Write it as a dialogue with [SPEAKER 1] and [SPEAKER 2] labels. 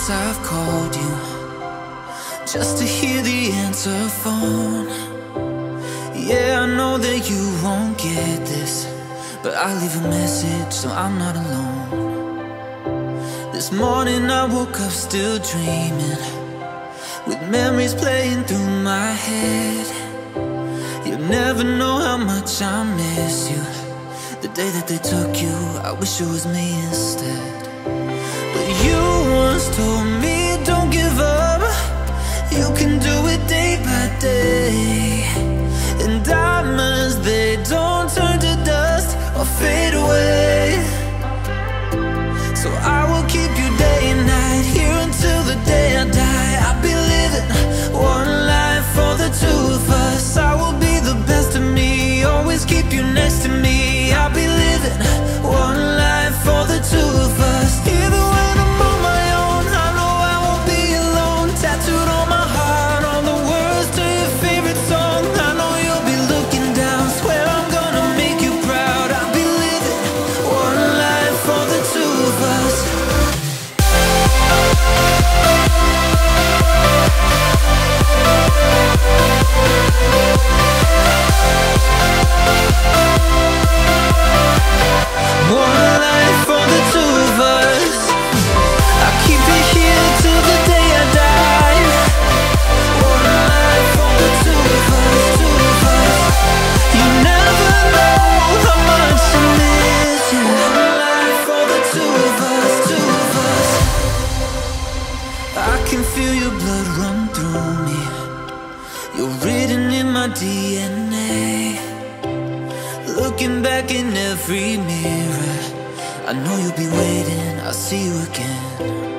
[SPEAKER 1] nights I've called you just to hear the answer phone. Yeah, I know that you won't get this, but I leave a message so I'm not alone. This morning I woke up still dreaming, with memories playing through my head. You never know how much I miss you. The day that they took you, I wish it was me instead. But you once told me don't give up, you can do it day by day. And diamonds, they don't turn to dust or fade away. So I will keep you day and night, here until the day I die. I'll be living one life for the two of us. I will be the best of me, always keep you next to me. I'll be living one life for the two of us. Even when I'm on my own, I know I won't be alone. Tattooed on my heart, all the words to your favorite song. I know you'll be looking down, swear I'm gonna make you proud. I'll be living one life for the two of us. One life for the two of us. I'll keep it here till the day I die. One life for the two of us, two of us. You never know how much I miss you. One life for the two of us, two of us. I can feel your blood run through me. You're written in my DNA. Looking back in every mirror, I know you'll be waiting, I'll see you again.